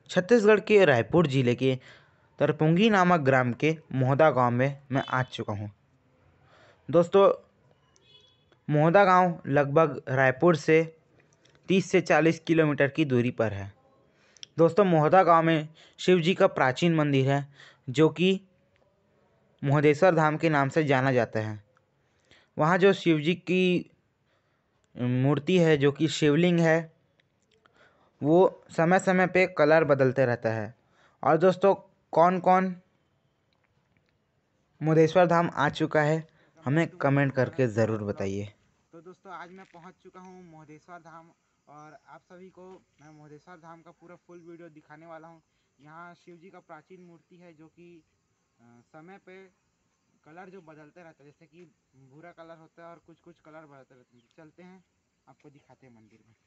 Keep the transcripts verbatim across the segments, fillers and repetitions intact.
छत्तीसगढ़ के रायपुर जिले के तरपुंगी नामक ग्राम के मोहदा गांव में मैं आ चुका हूं। दोस्तों, मोहदा गांव लगभग रायपुर से तीस से चालीस किलोमीटर की दूरी पर है। दोस्तों, मोहदा गांव में शिव जी का प्राचीन मंदिर है जो कि मोहदेश्वर धाम के नाम से जाना जाता है। वहाँ जो शिव जी की मूर्ति है, जो कि शिवलिंग है, वो समय समय पे कलर बदलते रहता है। और दोस्तों, कौन कौन मोहदेश्वर धाम आ चुका है हमें कमेंट करके ज़रूर बताइए। तो दोस्तों, आज मैं पहुंच चुका हूं मोहदेश्वर धाम और आप सभी को मैं मोहदेश्वर धाम का पूरा फुल वीडियो दिखाने वाला हूं। यहां शिव जी का प्राचीन मूर्ति है जो कि समय पे कलर जो बदलते रहता है, जैसे कि भूरा कलर होता है और कुछ कुछ कलर बदलते रहते हैं। चलते हैं, आपको दिखाते हैं मंदिर में।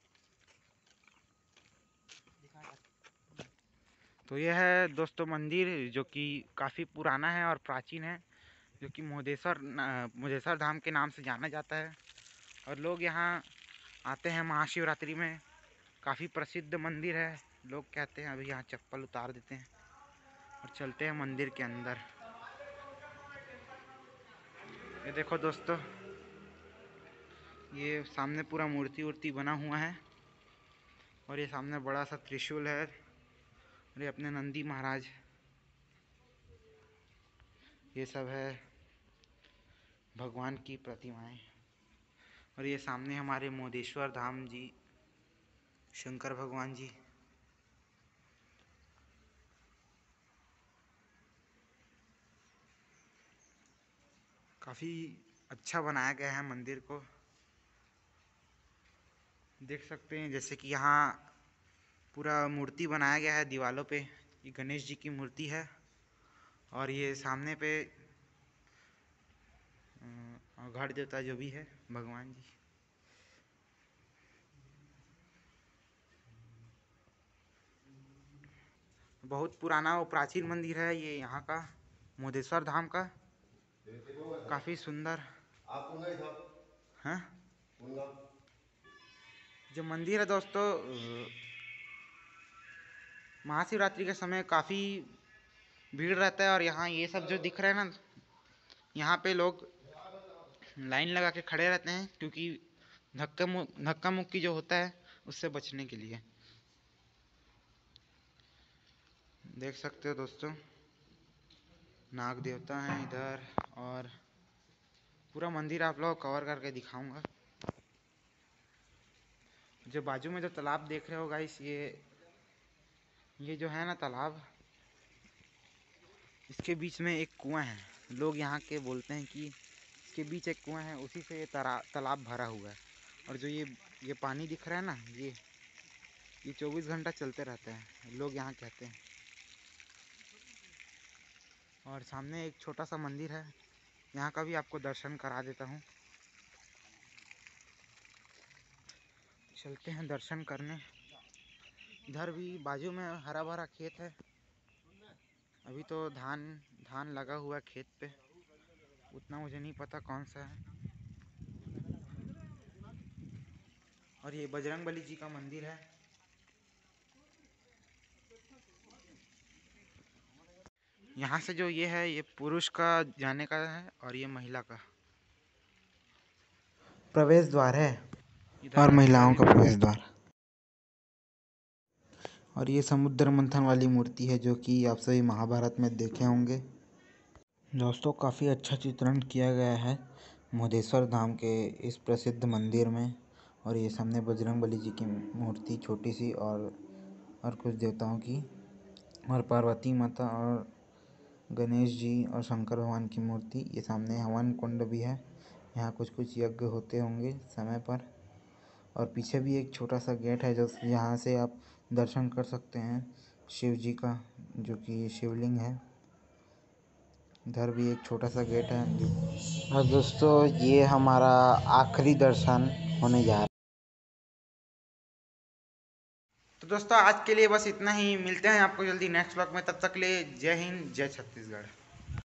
तो यह है दोस्तों मंदिर जो कि काफ़ी पुराना है और प्राचीन है, जो कि मोहदेश्वर मोहदेश्वर धाम के नाम से जाना जाता है। और लोग यहाँ आते हैं महाशिवरात्रि में। काफ़ी प्रसिद्ध मंदिर है। लोग कहते हैं अभी यहाँ चप्पल उतार देते हैं और चलते हैं मंदिर के अंदर। ये देखो दोस्तों, ये सामने पूरा मूर्ति वूर्ति बना हुआ है और ये सामने बड़ा सा त्रिशूल है और ये अपने नंदी महाराज, ये सब है भगवान की प्रतिमाएं। और ये सामने हमारे मोहदेश्वर धाम जी, शंकर भगवान जी। काफ़ी अच्छा बनाया गया है मंदिर को, देख सकते हैं। जैसे कि यहाँ पूरा मूर्ति बनाया गया है दीवालों पे। ये गणेश जी की मूर्ति है और ये सामने पे घाट देवता जो भी है भगवान जी। बहुत पुराना और प्राचीन मंदिर है ये यहाँ का मोहदेश्वर धाम का। काफ़ी सुंदर है जो मंदिर है। दोस्तों, महाशिवरात्रि के समय काफ़ी भीड़ रहता है और यहाँ ये सब जो दिख रहा है ना, यहाँ पे लोग लाइन लगा के खड़े रहते हैं क्योंकि धक्का धक्का मुक्की जो होता है उससे बचने के लिए। देख सकते हो दोस्तों, नाग देवता हैं इधर और पूरा मंदिर आप लोग कवर करके दिखाऊंगा। जो बाजू में जो तालाब देख रहे हो गाइस, ये ये जो है ना तालाब, इसके बीच में एक कुआं है। लोग यहाँ के बोलते हैं कि इसके बीच एक कुआं है, उसी से ये तालाब भरा हुआ है। और जो ये ये पानी दिख रहा है ना, ये ये चौबीस घंटा चलते रहता है, लोग यहाँ कहते हैं। और सामने एक छोटा सा मंदिर है, यहाँ का भी आपको दर्शन करा देता हूँ। चलते हैं दर्शन करने। इधर भी बाजू में हरा भरा खेत है। अभी तो धान धान लगा हुआ है खेत पे, उतना मुझे नहीं पता कौन सा है। और ये बजरंगबली जी का मंदिर है। यहाँ से जो ये है, ये पुरुष का जाने का है और ये महिला का प्रवेश द्वार है और महिलाओं का प्रवेश द्वार। और ये समुद्र मंथन वाली मूर्ति है जो कि आप सभी महाभारत में देखे होंगे। दोस्तों, काफ़ी अच्छा चित्रण किया गया है मोहदेश्वर धाम के इस प्रसिद्ध मंदिर में। और ये सामने बजरंगबली जी की मूर्ति छोटी सी और और कुछ देवताओं की, और पार्वती माता और गणेश जी और शंकर भगवान की मूर्ति। ये सामने हवन कुंड भी है, यहाँ कुछ कुछ यज्ञ होते होंगे समय पर। और पीछे भी एक छोटा सा गेट है जो यहाँ से आप दर्शन कर सकते हैं शिव जी का, जो कि शिवलिंग है। इधर भी एक छोटा सा गेट है। और दोस्तों, ये हमारा आखिरी दर्शन होने जा रहा है। तो दोस्तों, आज के लिए बस इतना ही। मिलते हैं आपको जल्दी नेक्स्ट व्लॉग में। तब तक के लिए जय हिंद, जय छत्तीसगढ़।